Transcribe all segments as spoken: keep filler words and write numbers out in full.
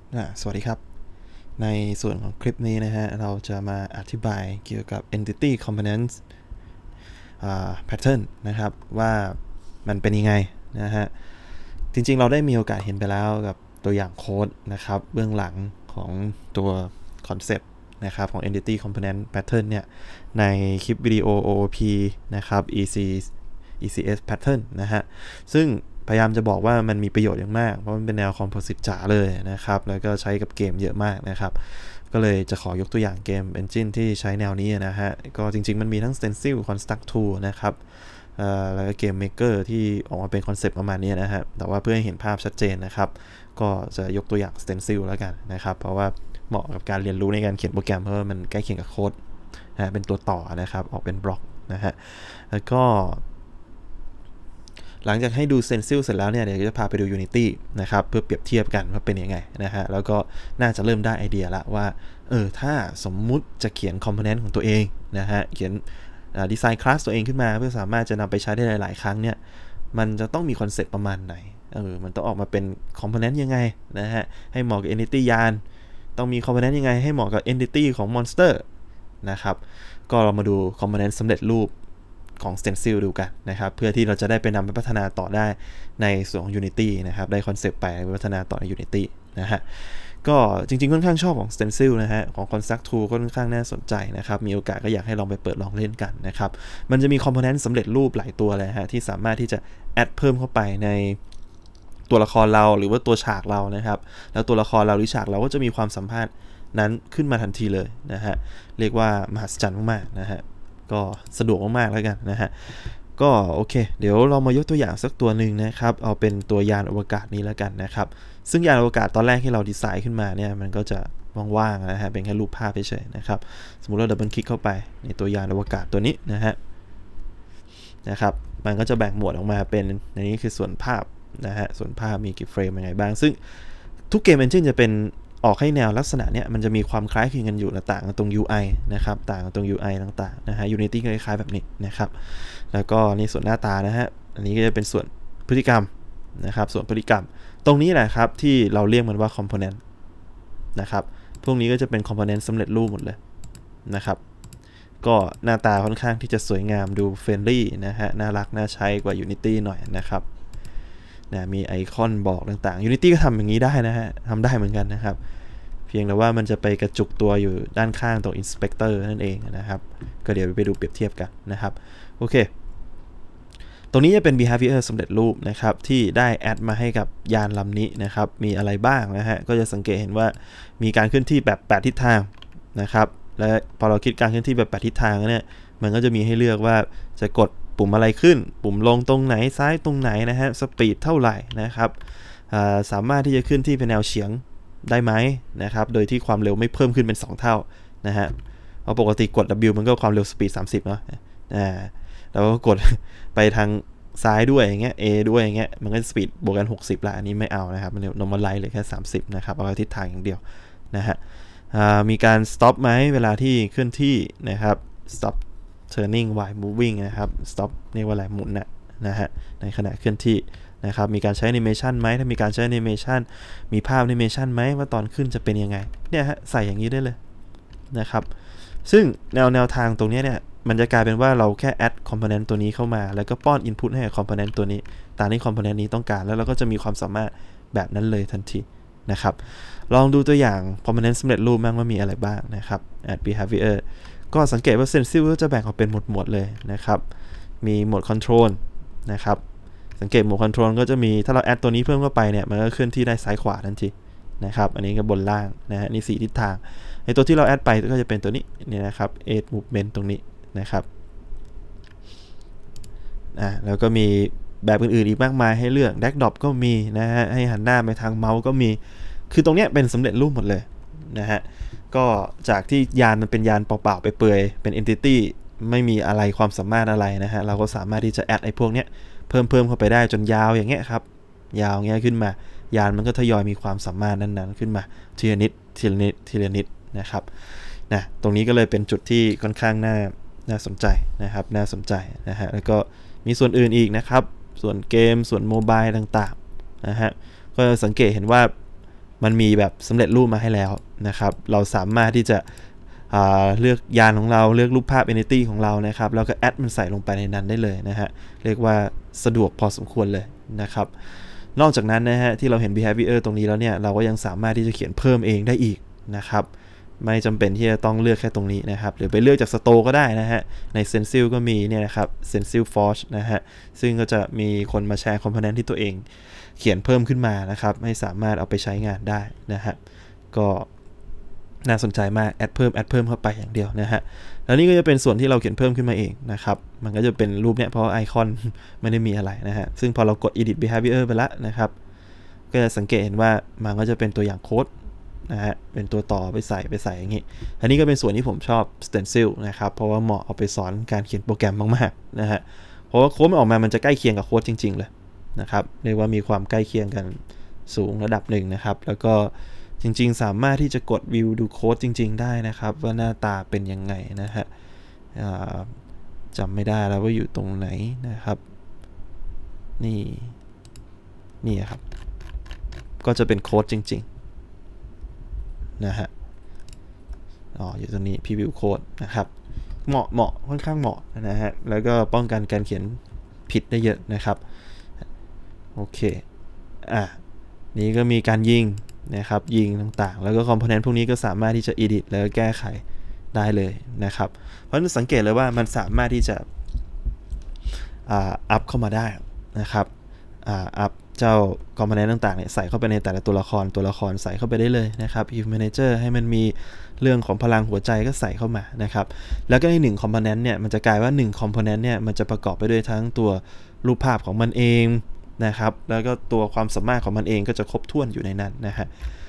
สวัสดีครับในส่วนของคลิปนี้นะฮะเราจะมาอธิบายเกี่ยวกับ entity components pattern นะครับว่ามันเป็นยังไงนะฮะจริงๆเราได้มีโอกาสเห็นไปแล้วกับตัวอย่างโค้ดนะครับเบื้องหลังของตัวคอนเซปต์นะครับของ entity component pattern เนี่ยในคลิปวิดีโอ โอ โอ พี นะครับ EC อี ซี เอส pattern นะฮะซึ่งพยายามจะบอกว่ามันมีประโยชน์อย่างมากเพราะมันเป็นแนวคอมโพสิตจ๋าเลยนะครับแล้วก็ใช้กับเกมเยอะมากนะครับก็เลยจะขอยกตัวอย่างเกม Engine ที่ใช้แนวนี้นะฮะก็จริงๆมันมีทั้ง Stencil Construct Tool นะครับแล้วก็เกม Maker ที่ออกมาเป็นคอนเซปต์ประมาณนี้นะฮะแต่ว่าเพื่อให้เห็นภาพชัดเจนนะครับก็จะยกตัวอย่าง Stencil แล้วกันนะครับเพราะว่าเหมาะกับการเรียนรู้ในการเขียนโปรแกรมเพราะว่ามันใกล้เคียงกับโค้ดนะเป็นตัวต่อนะครับออกเป็นบล็อกนะฮะแล้วก็หลังจากให้ดู Stencil เสร็จแล้วเนี่ยเดี๋ยวจะพาไปดู Unity นะครับเพื่อเปรียบเทียบกันว่าเป็นยังไงนะฮะแล้วก็น่าจะเริ่มได้ไอเดียละว่าเออถ้าสมมุติจะเขียน Component ของตัวเองนะฮะเขียนดีไซน์คลาสตัวเองขึ้นมาเพื่อสามารถจะนำไปใช้ได้หลายๆครั้งเนี่ยมันจะต้องมีคอนเซ็ปต์ประมาณไหนเออมันต้องออกมาเป็น Component ยังไงนะฮะให้เหมาะกับ Entity ยานต้องมี Component ยังไงให้เหมาะกับ Entity ของ Monster นะครับก็เรามาดู Component สำเร็จรูปของ Stencil ดูกันนะครับเพื่อที่เราจะได้ไปนำไปพัฒนาต่อได้ในส่วนของ Unity นะครับได้คอนเซปต์ไปพัฒนาต่อใน Unity นะฮะก็จริงๆค่อนข้างชอบของ Stencil นะฮะของ Construct Tool ก็ค่อนข้างน่าสนใจนะครับมีโอกาสก็อยากให้ลองไปเปิดลองเล่นกันนะครับมันจะมี Component สำเร็จรูปหลายตัวเลยฮะที่สามารถที่จะแอดเพิ่มเข้าไปในตัวละครเราหรือว่าตัวฉากเรานะครับแล้วตัวละครเราหรือฉากเราก็จะมีความสัมพันธ์นั้นขึ้นมาทันทีเลยนะฮะเรียกว่ามหัศจรรย์มากๆนะฮะก็สะดวกมากๆแล้วกันนะฮะก็โอเคเดี๋ยวเรามายกตัวอย่างสักตัวหนึ่งนะครับเอาเป็นตัวยานอวกาศนี้แล้วกันนะครับซึ่งยานอวกาศตอนแรกที่เราดีไซน์ขึ้นมาเนี่ยมันก็จะว่างๆนะฮะเป็นแค่รูปภาพเฉยๆนะครับสมมุติเราดับเบิลคลิกเข้าไปในตัวยานอวกาศตัวนี้นะฮะนะครับมันก็จะแบ่งหมวดออกมาเป็นในนี้คือส่วนภาพนะฮะส่วนภาพมีกี่เฟรมยังไงบ้างซึ่งทุกเกม Engine จะเป็นออกให้แนวลักษณะเนี้ยมันจะมีความคล้ายคลึงกันอยู่ต่างกันตรง ยู ไอ นะครับต่างกันตรง ยู ไอ ต่างๆนะฮะ Unity ก็คล้ายๆแบบนี้นะครับแล้วก็นี่ส่วนหน้าตานะฮะอันนี้ก็จะเป็นส่วนพฤติกรรมนะครับส่วนพฤติกรรมตรงนี้แหละครับที่เราเรียกมันว่า Component นะครับพวกนี้ก็จะเป็น Component สำเร็จรูปหมดเลยนะครับก็หน้าตาค่อนข้างที่จะสวยงามดูเฟรนลี่นะฮะน่ารักน่าใช้กว่า Unity หน่อยนะครับนะมีไอคอนบอกต่างๆ Unity ก็ทำอย่างนี้ได้นะฮะทำได้เหมือนกันนะครับเพียงแต่ว่ามันจะไปกระจุกตัวอยู่ด้านข้างตรง Inspector นั่นเองนะครับก็เดี๋ยวไปดูเปรียบเทียบกันนะครับโอเคตรงนี้จะเป็น behavior สำเร็จรูปนะครับที่ได้แอดมาให้กับยานลำนี้นะครับมีอะไรบ้างนะฮะก็จะสังเกตเห็นว่ามีการเคลื่อนที่แบบแปดทิศทางนะครับและพอเราคิดการเคลื่อนที่แบบแปดทิศทางเนี่ยมันก็จะมีให้เลือกว่าจะกดปุ่มอะไรขึ้นปุ่มลงตรงไหนซ้ายตรงไหนนะฮะสปีดเท่าไหร่นะครับสามารถที่จะเคลื่อนที่เป็นแนวเฉียงได้ไหมนะครับโดยที่ความเร็วไม่เพิ่มขึ้นเป็นสองเท่านะฮะเพราะปกติกด W มันก็ความเร็วสปีดสามสิบเนาะอ่าแล้วก็กดไปทางซ้ายด้วยอย่างเงี้ย A ด้วยอย่างเงี้ยมันก็สปีดบวกกันหกสิบละอันนี้ไม่เอานะครับมัน normalize เลยแค่สามสิบนะครับเอาทิศทางอย่างเดียวนะฮะมีการ stop ไหมเวลาที่เคลื่อนที่นะครับ stop turning while moving นะครับ stop เรียกว่าอะไรหมุนนะนะฮะในขณะเคลื่อนที่นะครับมีการใช้ animation ไหมถ้ามีการใช้ animation มีภาพ animation ไหมว่าตอนขึ้นจะเป็นยังไงเนี่ยฮะใส่อย่างนี้ได้เลยนะครับซึ่งแนวแนวทางตรงนี้เนี่ยมันจะกลายเป็นว่าเราแค่ add component ตัวนี้เข้ามาแล้วก็ป้อน input ให้กับ component ตัวนี้ตามที่ component นี้ต้องการแล้วเราก็จะมีความสามารถแบบนั้นเลยทันทีนะครับลองดูตัวอย่าง component สำเร็จรูปบ้างว่ามีอะไรบ้างนะครับ add behavior ก็สังเกตว่า Stencil ก็จะแบ่งออกเป็นหมวดๆเลยนะครับมีโหมด control นะครับสังเกตโหมด control ก็จะมีถ้าเรา add ตัวนี้เพิ่มเข้าไปเนี่ยมันก็เคลื่อนที่ได้ซ้ายขวาทันทีนะครับอันนี้ก็บนล่างนะฮะนี่สี่ทิศทางในตัวที่เราแอดไปก็จะเป็นตัวนี้นี่นะครับ add movement ตรงนี้นะครับอ่าแล้วก็มีแบบอื่นๆอีกมากมายให้เลือก drag drop ก็มีนะฮะให้หันหน้าไปทางเมาส์ก็มีคือตรงเนี้ยเป็นสำเร็จรูปหมดเลยนะฮะก็จากที่ยานมันเป็นยานเปล่าๆไปเปื่อยเป็น entity ไม่มีอะไรความสามารถอะไรนะฮะเราก็สามารถที่จะแอดไอ้พวกเนี้ยเพิ่มเพิ่มเข้าไปได้จนยาวอย่างเงี้ยครับยาวเงี้ยขึ้นมายานมันก็ทยอยมีความสามารถนั้นๆขึ้นมาทีละนิดทีละนิดทีละนิดนะครับนะตรงนี้ก็เลยเป็นจุดที่ค่อนข้างน่าน่าสนใจนะครับน่าสนใจนะฮะแล้วก็มีส่วนอื่นอีกนะครับส่วนเกมส่วนโมบายต่างๆนะฮะก็สังเกตเห็นว่ามันมีแบบสำเร็จรูปมาให้แล้วนะครับเราสามารถที่จะเลือกยานของเราเลือกรูปภาพ entity ของเรานะครับแล้วก็แอดมันใส่ลงไปในนั้นได้เลยนะฮะเรียกว่าสะดวกพอสมควรเลยนะครับนอกจากนั้นนะฮะที่เราเห็น behavior ตรงนี้แล้วเนี่ยเราก็ยังสามารถที่จะเขียนเพิ่มเองได้อีกนะครับไม่จำเป็นที่จะต้องเลือกแค่ตรงนี้นะครับหรือไปเลือกจาก store ก็ได้นะฮะใน Stencil ก็มีเนี่ยนะครับ Stencil Forge นะฮะซึ่งก็จะมีคนมาแชร์ component ที่ตัวเองเขียนเพิ่มขึ้นมานะครับให้สามารถเอาไปใช้งานได้นะฮะก็น่าสนใจมากแอดเพิ่มแอดเพิ่มเข้าไปอย่างเดียวนะฮะแล้วนี่ก็จะเป็นส่วนที่เราเขียนเพิ่มขึ้นมาเองนะครับมันก็จะเป็นรูปเนี้ยเพราะไอคอนไม่ได้มีอะไรนะฮะซึ่งพอเรากด edit behavior ไปแล้วนะครับก็จะสังเกตเห็นว่ามันก็จะเป็นตัวอย่างโค้ดนะฮะเป็นตัวต่อไปใส่ไปใส่อย่างงี้อันนี้ก็เป็นส่วนที่ผมชอบ Stencil นะครับเพราะว่าเหมาะเอาไปสอนการเขียนโปรแกรมมากๆนะฮะเพราะว่าโค้ดมันออกมามันจะใกล้เคียงกับโค้ดจริงๆเลยนะครับเรียกว่ามีความใกล้เคียงกันสูงระดับหนึ่งนะครับแล้วก็จริงๆสามารถที่จะกดวิวดูโค้ดจริงๆได้นะครับว่าหน้าตาเป็นยังไงนะฮะจำไม่ได้แล้วว่าอยู่ตรงไหนนะครับนี่นี่ครับก็จะเป็นโค้ดจริงๆนะฮะอ๋ออยู่ตรงนี้ preview code นะครับเหมาะเหมาะค่อนข้างเหมาะนะฮะแล้วก็ป้องกันการเขียนผิดได้เยอะนะครับโอเคอ่ะนี้ก็มีการยิงนะครับยิงต่างๆแล้วก็คอมโพเนนต์พวกนี้ก็สามารถที่จะ edit แล้วก็แก้ไขได้เลยนะครับเพราะฉะนั้นสังเกตเลยว่ามันสามารถที่จะอัพเข้ามาได้นะครับอัพเจ้าคอมโพเนนต์ต่างๆเนี่ยใส่เข้าไปในแต่ละตัวละครตัวละครใส่เข้าไปได้เลยนะครับ Event Manager ให้มันมีเรื่องของพลังหัวใจก็ใส่เข้ามานะครับแล้วก็ในหนึ่งคอมโพเนนต์เนี่ยมันจะกลายว่าหนึ่งคอมโพเนนต์เนี่ยมันจะประกอบไปด้วยทั้งตัวรูปภาพของมันเองนะครับแล้วก็ตัวความสามารถของมันเองก็จะครบถ้วนอยู่ในนั้นนะฮะ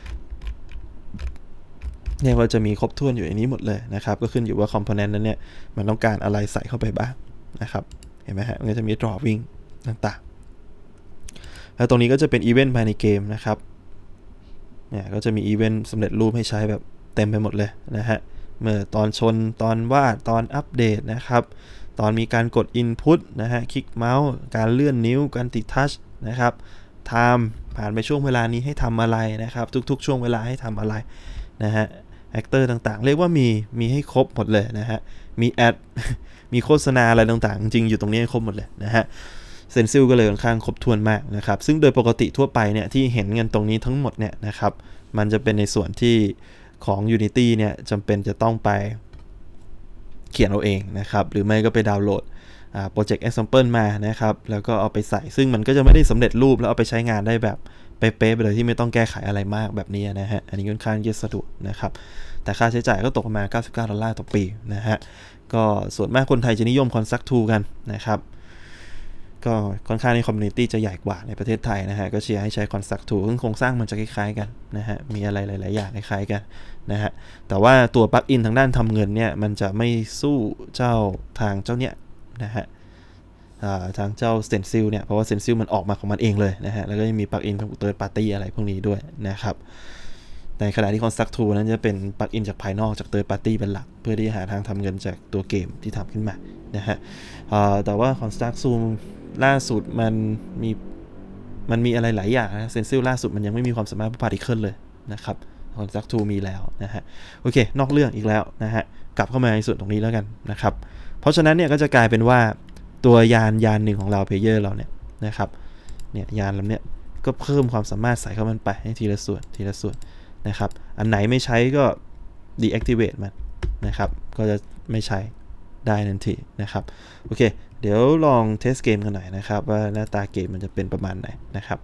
เนี่ยว่าจะมีครบถ้วนอยู่ในนี้หมดเลยนะครับก็ขึ้นอยู่ว่าคอมโพเนนต์นั้นเนี่ยมันต้องการอะไรใส่เข้าไปบ้างนะครับเห็นไหมฮะมันก็จะมี drawing ต่างๆแล้วตรงนี้ก็จะเป็นอีเวนต์ภายในเกมนะครับเนี่ยก็จะมีอีเวนต์สำเร็จรูปให้ใช้แบบเต็มไปหมดเลยนะฮะเมื่อตอนชนตอนวาดตอนอัปเดตนะครับตอนมีการกด Input นะฮะคลิกเมาส์การเลื่อนนิ้วการติดทัชนะครับไทม์ผ่านไปช่วงเวลานี้ให้ทำอะไรนะครับทุกๆช่วงเวลาให้ทำอะไรนะฮะแอคเตอร์ต่างๆเรียกว่ามีมีให้ครบหมดเลยนะฮะมีแอด มีโฆษณาอะไรต่างๆจริงๆอยู่ตรงนี้ให้ครบหมดเลยนะฮะStencilก็เลยค่อนข้างครบถ้วนมากนะครับซึ่งโดยปกติทั่วไปเนี่ยที่เห็นกันตรงนี้ทั้งหมดเนี่ยนะครับมันจะเป็นในส่วนที่ของ Unity เนี่ยจำเป็นจะต้องไปเขียนเอาเองนะครับหรือไม่ก็ไปดาวน์โหลดโปรเจกต์ example มานะครับแล้วก็เอาไปใส่ซึ่งมันก็จะไม่ได้สำเร็จรูปแล้วเอาไปใช้งานได้แบบเป๊ะๆไปเลยที่ไม่ต้องแก้ไขอะไรมากแบบนี้นะฮะอันนี้ค่อนข้างจะสะดวกนะครับแต่ค่าใช้จ่ายก็ตกประมาณเก้าสิบเก้าดอลลาร์ต่อปีนะฮะก็ส่วนมากคนไทยจะนิยม Construct ทู กันนะครับก็ค่อนข้างในคอมมูนิตี้จะใหญ่กว่าในประเทศไทยนะฮะก็เชียร์ให้ใช้ Construct ทู ซึ่งโครงสร้างมันจะคล้ายๆกันนะฮะมีอะไรหลายๆอย่างคล้ายๆกันนะฮะแต่ว่าตัวปลั๊กอินทางด้านทำเงินเนี่ยมันจะไม่สู้เจ้าทางเจ้าเนี้ยนะฮะทางเจ้า Stencil เนี่ยเพราะว่า Stencil มันออกมาของมันเองเลยนะฮะแล้วก็ยังมีปลั๊กอินของ Third Party อะไรพวกนี้ด้วยนะครับในขณะที่ Construct ทู นั้นจะเป็นปลั๊กอินจากภายนอกจาก Third Party เป็นหลักเพื่อที่จะหาทางทำเงินจากตัวเกมที่ทำขึ้นมานะฮะแต่ว่า Construct ทู ล่าสุดมันมีมันมีอะไรหลายอย่างนะ Stencil ล่าสุดมันยังไม่มีความสามารถ Particle เลยนะครับ Construct ทู มีแล้วนะฮะโอเคนอกเรื่องอีกแล้วนะฮะกลับเข้ามาในส่วนตรงนี้แล้วกันนะครับเพราะฉะนั้นเนี่ยก็จะกลายเป็นว่าตัวยานยานหนึ่งของเราเพลเยอร์เราเนี่ยนะครับเนี่ยยานลำเนี้ยก็เพิ่มความสามารถใส่เข้ามันไปให้ทีละส่วนทีละส่วนนะครับอันไหนไม่ใช้ก็ deactivate มันนะครับก็จะไม่ใช้ได้ทันทีนะครับโอเคเดี๋ยวลองเทสเกมกันหน่อยนะครับว่าหน้าตาเกมมันจะเป็นประมาณไหนนะครับ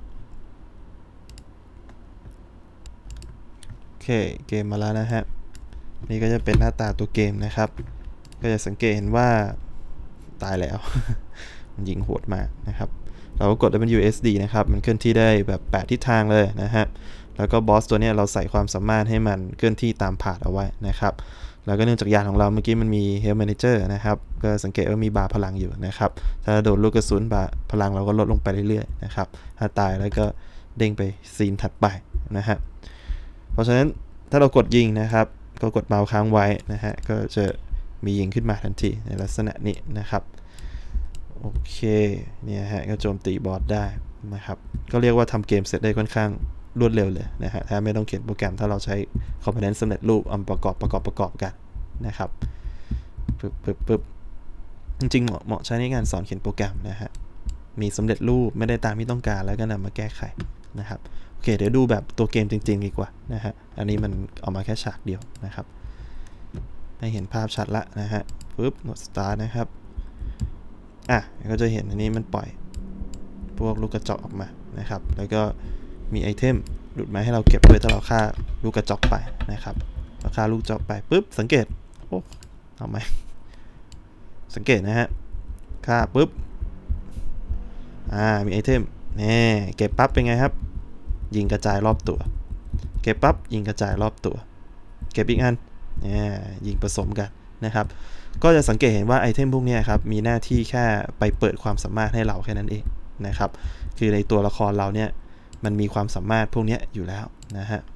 โอเคเกมมาแล้วนะฮะนี่ก็จะเป็นหน้าตาตัวเกมนะครับก็จะสังเกตเห็นว่าตายแล้ว มันยิงโหดมากนะครับเราก็กด ดับเบิลยู เอส ดี นะครับมันเคลื่อนที่ได้แบบแปดทิศทางเลยนะฮะแล้วก็บอสตัวนี้เราใส่ความสามารถให้มันเคลื่อนที่ตามผาดเอาไว้นะครับแล้วก็เนื่องจากยานของเราเมื่อกี้มันมี Health Manager นะครับก็สังเกตว่ามีบาร์พลังอยู่นะครับถ้าโดนลูกกระสุนบาร์พลังเราก็ลดลงไปเรื่อยๆนะครับถ้าตายแล้วก็เด้งไปซีนถัดไปนะฮะเพราะฉะนั้นถ้าเรากดยิงนะครับก็กดเมาส์ค้างไว้นะฮะก็จะมียิงขึ้นมาทันทีในลักษณะนี้นะครับโอเคเนี่ยฮะก็โจมตีบอสได้นะครับก็เรียกว่าทำเกมเสร็จได้ค่อนข้างรวดเร็วเลยนะฮะถ้าไม่ต้องเขียนโปรแกรมถ้าเราใช้ component สำเร็จรูปเอาประกอบประกอบประกอบกันนะครับปึ๊บปึ๊บปึ๊บจริงๆเหมาะเหมาะใช้ในการสอนเขียนโปรแกรมนะฮะมีสำเร็จรูปไม่ได้ตามที่ต้องการแล้วก็นำมาแก้ไขนะครับโอเคเดี๋ยวดูแบบตัวเกมจริงๆดีกว่านะฮะอันนี้มันเอามาแค่ฉากเดียวนะครับให้เห็นภาพชัดละนะฮะปึ๊บกด start นะครับอ่ะก็จะเห็นอันนี้มันปล่อยพวกลูกกระจอกออกมานะครับแล้วก็มีไอเทมหลุดมาให้เราเก็บด้วยถ้าเราฆ่าลูกกระจอกไปนะครับเราฆ่าลูกกระจอกไปปุ๊บสังเกตโอ้เอาไหมสังเกตนะฮะฆ่าปุ๊บอ่ามีไอเทมนี่เก็บปั๊บเป็นไงครับยิงกระจายรอบตัวเก็บปั๊บยิงกระจายรอบตัวเก็บอีกอันนี่ยิงผสมกันนะครับก็จะสังเกตเห็นว่าไอเทมพวกนี้ครับมีหน้าที่แค่ไปเปิดความสามารถให้เราแค่นั้นเองนะครับคือในตัวละครเราเนี่ยมันมีความสามารถพวกนี้อยู่แล้วนะฮะ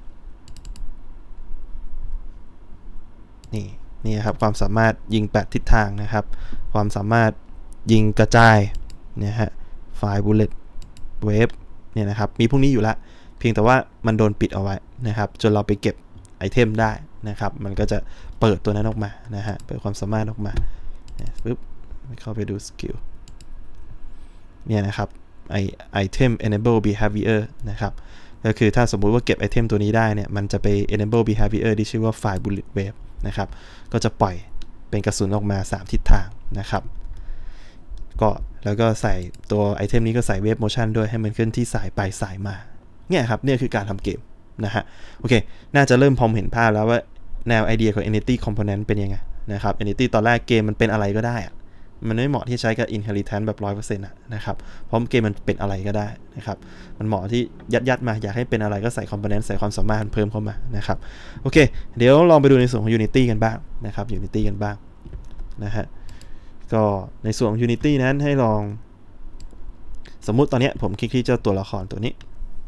นี่นี่ครับความสามารถยิงแปดทิศทางนะครับความสามารถยิงกระจายนะฮะไฟบุลเลตเวฟเนี่ยนะครับมีพวกนี้อยู่แล้วเพียงแต่ว่ามันโดนปิดเอาไว้นะครับจนเราไปเก็บไอเทมได้นะครับมันก็จะเปิดตัวนั้นออกมานะฮะเปิดความสามารถออกมาปึ๊บเข้าไปดูสกิลเนี่ยนะครับไอไอเทม enable behavior นะครับก็คือถ้าสมมุติว่าเก็บไอเทมตัวนี้ได้เนี่ยมันจะไป enable behavior ที่ชื่อว่า fire bullet wave นะครับก็จะปล่อยเป็นกระสุนออกมาสามทิศทางนะครับก็แล้วก็ใส่ตัวไอเทมนี้ก็ใส่ wave motion ด้วยให้มันเคลื่อนที่สายไปสายมาเนี่ยครับเนี่ยคือการทำเกมนะฮะโอเคน่าจะเริ่มพอเห็นภาพแล้วว่าแนวไอเดียของ entity component เป็นยังไงนะครับ entity ตอนแรกเกมมันเป็นอะไรก็ได้อะมันไม่เหมาะที่ใช้กับ inheritance แบบ ร้อยเปอร์เซ็นต์ อ่ะนะครับเพราะเกมมันเป็นอะไรก็ได้นะครับมันเหมาะที่ยัดยัดมาอยากให้เป็นอะไรก็ใส่ component ใส่ความสามารถเพิ่มเข้ามานะครับโอเคเดี๋ยวลองไปดูในส่วนของ Unity กันบ้างนะครับ Unity กันบ้างนะฮะก็ในส่วนของ Unity นั้นให้ลองสมมุติตอนนี้ผมคลิกที่เจ้าตัวละครตัวนี้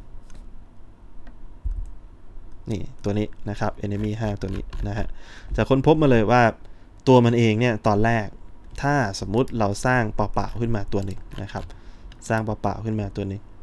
นี่ตัวนี้นะครับ enemy ห้าตัวนี้นะฮะจะค้นพบมาเลยว่าตัวมันเองเนี่ยตอนแรกถ้าสมมุติเราสร้างเปล่าๆขึ้นมาตัวหนึ่งนะครับสร้างเปล่าๆขึ้นมาตัวนึง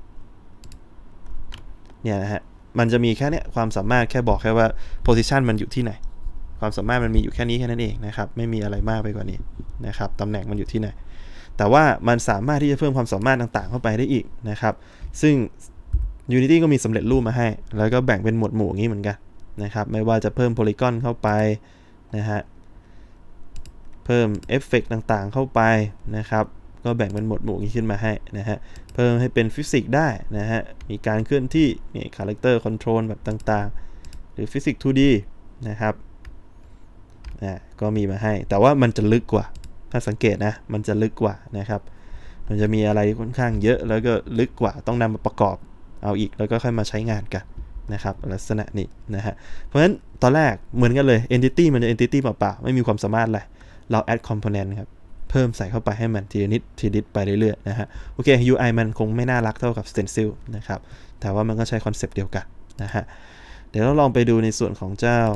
เนี่ยนะฮะมันจะมีแค่เนี้ยความสามารถแค่บอกแค่ว่า position มันอยู่ที่ไหนความสามารถมันมีอยู่แค่นี้แค่นั้นเองนะครับไม่มีอะไรมากไปกว่านี้นะครับตำแหน่งมันอยู่ที่ไหนแต่ว่ามันสามารถที่จะเพิ่มความสามารถต่างๆเข้าไปได้อีกนะครับซึ่ง Unity ก็มีสำเร็จรูปมาให้แล้วก็แบ่งเป็นหมวดหมู่อย่างนี้เหมือนกันนะครับไม่ว่าจะเพิ่มโพลีกอนเข้าไปนะฮะเพิ่มเอฟเฟกต์ต่างๆเข้าไปนะครับก็แบ่งเป็นหมวดหมู่นี้ขึ้นมาให้นะฮะเพิ่มให้เป็นฟิสิกส์ได้นะฮะมีการเคลื่อนที่นี่คาแรคเตอร์คอนโทรลแบบต่างๆหรือฟิสิกส์ ทู ดี นะครับอ่าก็มีมาให้แต่ว่ามันจะลึกกว่าถ้าสังเกตนะมันจะลึกกว่านะครับมันจะมีอะไรค่อนข้างเยอะแล้วก็ลึกกว่าต้องนำมาประกอบเอาอีกแล้วก็ค่อยมาใช้งานกันนะครับลักษณะนี้นะฮะเพราะฉะนั้นตอนแรกเหมือนกันเลย entity มันจะ entity เปล่าๆไม่มีความสามารถอะไรเรา add component ครับเพิ่มใส่เข้าไปให้มันทีละนิดทีละนิดไปเรื่อยๆนะฮะโอเค ยู ไอ มันคงไม่น่ารักเท่ากับ stencil นะครับแต่ว่ามันก็ใช้คอนเซปต์เดียวกันนะฮะเดี๋ยวเราลองไปดูในส่วนของเจ้า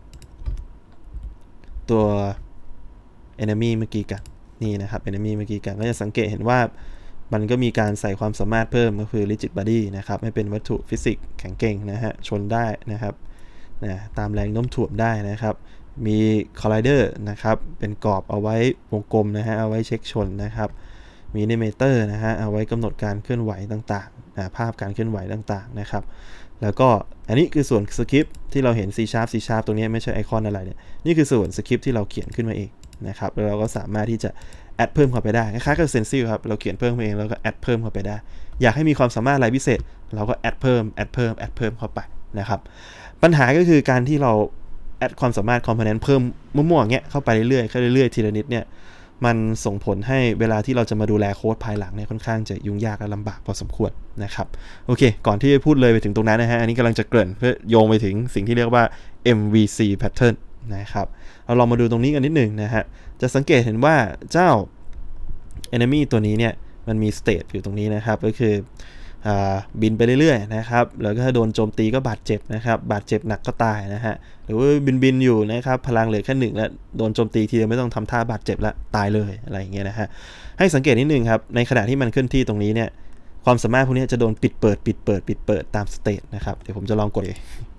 ตัว enemy เมื่อกี้กันนี่นะครับ enemy เมื่อกี้กันก็จะสังเกตเห็นว่ามันก็มีการใส่ความสามารถเพิ่มก็คือ rigid body นะครับให้เป็นวัตถุฟิสิกส์แข็งเก่งนะฮะชนได้นะครับนะตามแรงโน้มถ่วงได้นะครับมี collider นะครับเป็นกรอบเอาไว้วงกลมนะฮะเอาไว้เช็คชนนะครับมี animator นะฮะเอาไว้กำหนดการเคลื่อนไหวต่างๆนะภาพการเคลื่อนไหวต่างๆนะครับแล้วก็อันนี้คือส่วนสคริปต์ที่เราเห็น C sharp C sharp ตรงนี้ไม่ใช่ไอคอนอะไรเนี่ยนี่คือส่วนสคริปต์ที่เราเขียนขึ้นมาเองนะครับแล้วเราก็สามารถที่จะแอดเพิ่มเข้าไปได้คล้ายๆกับ stencil ครับเราเขียนเพิ่มเองแล้วก็แอดเพิ่มเข้าไปได้อยากให้มีความสามารถอะไรพิเศษเราก็แอดเพิ่มแอดเพิ่มแอดเพิ่มเข้าไปนะครับปัญหาก็คือการที่เราแอดความสามารถ component เพิ่มมั่วๆเงี้ยเข้าไปเรื่อยๆเรื่อยๆทีละนิดเนี่ยมันส่งผลให้เวลาที่เราจะมาดูแลโค้ดภายหลังเนี่ยค่อนข้างจะยุ่งยากและลำบากพอสมควรนะครับโอเคก่อนที่จะพูดเลยไปถึงตรงนั้นนะฮะอันนี้กำลังจะเกริ่นเพื่อโยงไปถึงสิ่งที่เรียกว่า เอ็ม วี ซี pattern นะครับเราลองมาดูตรงนี้กันนิดหนึ่งนะฮะจะสังเกตเห็นว่าเจ้า enemy ตัวนี้เนี่ยมันมี state อยู่ตรงนี้นะครับก็คือบินไปเรื่อยๆนะครับแล้วก็ถ้าโดนโจมตีก็บาดเจ็บนะครับบาดเจ็บหนักก็ตายนะฮะหรือว่าบินบินอยู่นะครับพลังเหลือแค่หนึ่งแล้วโดนโจมตีทีเดียวไม่ต้องทำท่าบาดเจ็บแล้วตายเลยอะไรอย่างเงี้ยนะฮะให้สังเกตนิดนึงครับในขณะที่มันเคลื่อนที่ตรงนี้เนี่ยความสามารถพวกนี้จะโดนปิดเปิดปิดเปิดปิดเปิดตามสเตตนะครับเดี๋ยวผมจะลองกด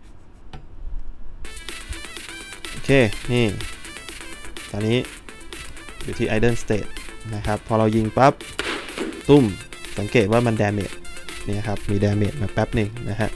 โอเคนี่ตอนนี้อยู่ที่ idle state นะครับพอเรายิงปั๊บตุ้มสังเกตว่ามัน damage นี่ครับมี damage มาแป๊บหนึ่งนะฮะ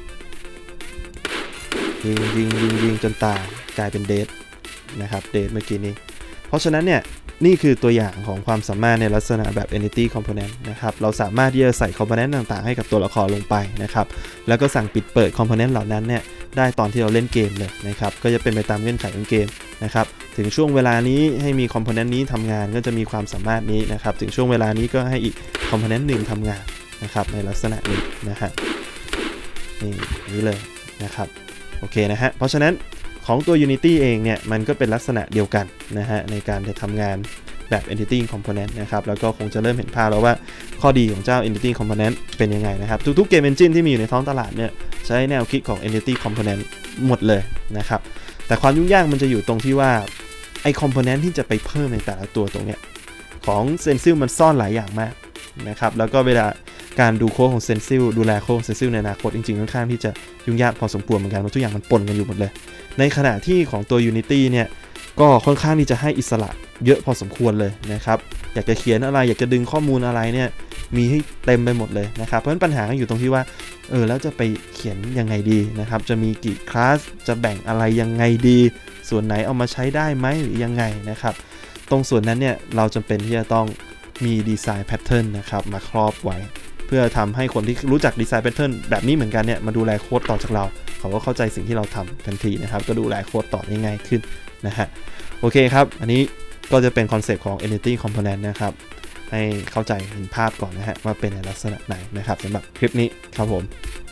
ยิงยิงยิงยิงจนตายกลายเป็น dead นะครับ dead เมื่อกี้นี้เพราะฉะนั้นเนี่ยนี่คือตัวอย่างของความสามารถในลักษณะแบบ entity component นะครับเราสามารถที่จะใส่ component ต่างๆให้กับตัวละครลงไปนะครับแล้วก็สั่งปิดเปิด component เหล่านั้นเนี่ยได้ตอนที่เราเล่นเกมเลยนะครับก็จะเป็นไปตามเงื่อนไขของเกมนะครับถึงช่วงเวลานี้ให้มี component นี้ทำงานก็จะมีความสามารถนี้นะครับถึงช่วงเวลานี้ก็ให้อีก component หนึ่งทำงานนะครับในลักษณะนี้นะฮะนี่นี้เลยนะครับโอเคนะฮะเพราะฉะนั้นของตัว Unity เองเนี่ยมันก็เป็นลักษณะเดียวกันนะฮะในการจะทำงานแบบ Entity Component นะครับแล้วก็คงจะเริ่มเห็นภาพแล้วว่าข้อดีของเจ้า Entity Component เป็นยังไงนะครับทุกๆเกม Engine ที่มีอยู่ในท้องตลาดเนี่ยใช้แนวคิดของ Entity Component หมดเลยนะครับแต่ความยุ่งยากมันจะอยู่ตรงที่ว่าไอ้ Component ที่จะไปเพิ่มในแต่ละตัวตรงเนี้ยของ Stencil มันซ่อนหลายอย่างมากนะครับแล้วก็เวลาการดูโค้ดของ Stencil ดูแลโค้ดของ Stencil ในอนาคตจริงๆค่อนข้างที่จะยุ่งยากพอสมควรเหมือนกันเพราะทุกอย่างมันปนกันอยู่หมดเลยในขณะที่ของตัว Unity เนี่ยก็ค่อนข้างที่จะให้อิสระเยอะพอสมควรเลยนะครับอยากจะเขียนอะไรอยากจะดึงข้อมูลอะไรเนี่ยมีให้เต็มไปหมดเลยนะครับเพราะฉะนั้นปัญหาอยู่ตรงที่ว่าเออแล้วจะไปเขียนยังไงดีนะครับจะมีกี่คลาสจะแบ่งอะไรยังไงดีส่วนไหนเอามาใช้ได้ไหมหรือยังไงนะครับตรงส่วนนั้นเนี่ยเราจำเป็นที่จะต้องมีดีไซน์แพทเทิร์นนะครับมาครอบไว้เพื่อทำให้คนที่รู้จักดีไซน์แพทเทิร์นแบบนี้เหมือนกันเนี่ยมาดูแลโค้ดต่อจากเราเขาก็เข้าใจสิ่งที่เราทำทันทีนะครับก็ดูแลโค้ดต่อได้ง่ายขึ้นนะฮะโอเคครับอันนี้ก็จะเป็นคอนเซปต์ของ Entity Component นะครับให้เข้าใจเห็นภาพก่อนนะฮะว่าเป็นในลักษณะไหนนะครับสำหรับคลิปนี้ครับผม